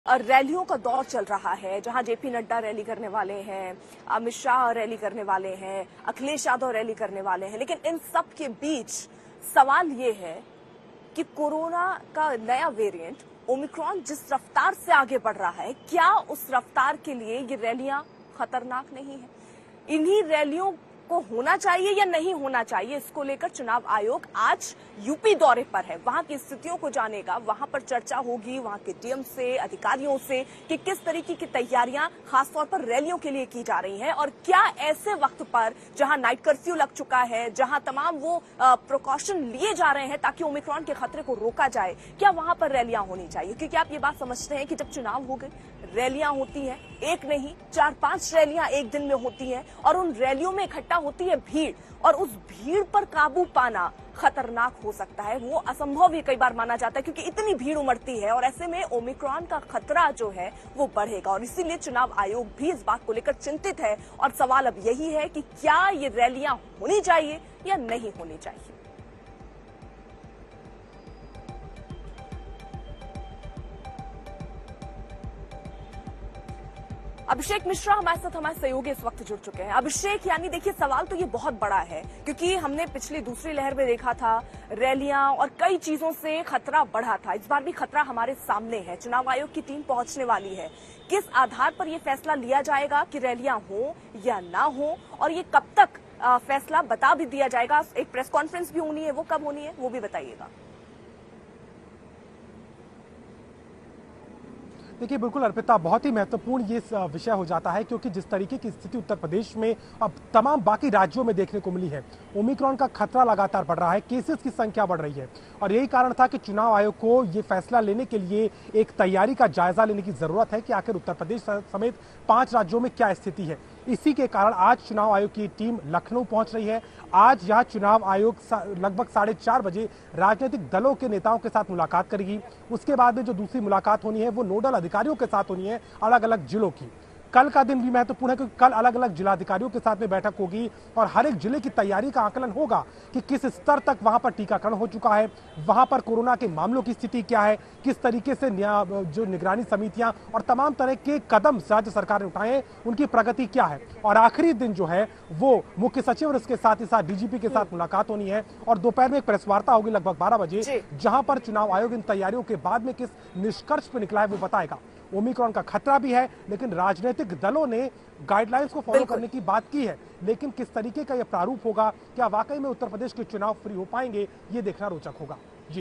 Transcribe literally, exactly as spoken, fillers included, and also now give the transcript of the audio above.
रैलियों का दौर चल रहा है, जहां जेपी नड्डा रैली करने वाले हैं, अमित शाह रैली करने वाले हैं, अखिलेश यादव रैली करने वाले हैं। लेकिन इन सब के बीच सवाल ये है कि कोरोना का नया वेरिएंट ओमिक्रॉन जिस रफ्तार से आगे बढ़ रहा है, क्या उस रफ्तार के लिए ये रैलियां खतरनाक नहीं है? इन्हीं रैलियों को होना चाहिए या नहीं होना चाहिए, इसको लेकर चुनाव आयोग आज यूपी दौरे पर है। वहां की स्थितियों को जानेगा, वहां पर चर्चा होगी वहां के डीएम से, अधिकारियों से कि किस तरीके की तैयारियां खासतौर पर रैलियों के लिए की जा रही हैं और क्या ऐसे वक्त पर जहां नाइट कर्फ्यू लग चुका है, जहां तमाम वो प्रिकॉशन लिए जा रहे हैं ताकि ओमिक्रॉन के खतरे को रोका जाए, क्या वहां पर रैलियां होनी चाहिए? क्योंकि आप ये बात समझते हैं कि जब चुनाव हो गए, रैलियां होती हैं, एक नहीं चार पांच रैलियां एक दिन में होती हैं और उन रैलियों में इकट्ठा होती है भीड़, और उस भीड़ पर काबू पाना खतरनाक हो सकता है। वो असंभव भी कई बार माना जाता है क्योंकि इतनी भीड़ उमड़ती है और ऐसे में ओमिक्रॉन का खतरा जो है वो बढ़ेगा। और इसीलिए चुनाव आयोग भी इस बात को लेकर चिंतित है और सवाल अब यही है कि क्या ये रैलियां होनी चाहिए या नहीं होनी चाहिए। अभिषेक मिश्रा हमारे साथ हमारे सहयोगी इस वक्त जुड़ चुके हैं। अभिषेक, यानी देखिए सवाल तो ये बहुत बड़ा है क्योंकि हमने पिछली दूसरी लहर में देखा था रैलियां और कई चीजों से खतरा बढ़ा था। इस बार भी खतरा हमारे सामने है। चुनाव आयोग की टीम पहुंचने वाली है। किस आधार पर यह फैसला लिया जाएगा कि रैलियां हो या ना हो, और ये कब तक फैसला बता भी दिया जाएगा? एक प्रेस कॉन्फ्रेंस भी होनी है, वो कब होनी है वो भी बताइएगा। देखिए बिल्कुल अर्पिता, बहुत ही महत्वपूर्ण ये विषय हो जाता है क्योंकि जिस तरीके की स्थिति उत्तर प्रदेश में अब तमाम बाकी राज्यों में देखने को मिली है, ओमिक्रॉन का खतरा लगातार बढ़ रहा है, केसेस की संख्या बढ़ रही है और यही कारण था कि चुनाव आयोग को ये फैसला लेने के लिए एक तैयारी का जायजा लेने की जरूरत है कि आखिर उत्तर प्रदेश समेत पांच राज्यों में क्या स्थिति है। इसी के कारण आज चुनाव आयोग की टीम लखनऊ पहुंच रही है। आज यह चुनाव आयोग लगभग साढ़े चार बजे राजनीतिक दलों के नेताओं के साथ मुलाकात करेगी। उसके बाद में जो दूसरी मुलाकात होनी है वो नोडल अधिकारियों के साथ होनी है, अलग अलग जिलों की। कल का दिन भी महत्वपूर्ण है क्योंकि कल अलग अलग जिलाधिकारियों के साथ में बैठक होगी और हर एक जिले की तैयारी का आकलन होगा कि किस स्तर तक वहां पर टीकाकरण हो चुका है, वहां पर कोरोना के मामलों की स्थिति क्या है, किस तरीके से जो निगरानी समितियां और तमाम तरह के कदम राज्य सरकार ने उठाए हैं उनकी प्रगति क्या है। और आखिरी दिन जो है वो मुख्य सचिव और उसके साथ ही साथ डीजीपी के साथ मुलाकात होनी है और दोपहर में एक प्रेस वार्ता होगी लगभग बारह बजे, जहां पर चुनाव आयोग इन तैयारियों के बाद में किस निष्कर्ष पर निकला है वो बताएगा। ओमिक्रॉन का खतरा भी है लेकिन राजनीतिक दलों ने गाइडलाइंस को फॉलो करने की बात की है, लेकिन किस तरीके का यह प्रारूप होगा, क्या वाकई में उत्तर प्रदेश के चुनाव फ्री हो पाएंगे, ये देखना रोचक होगा।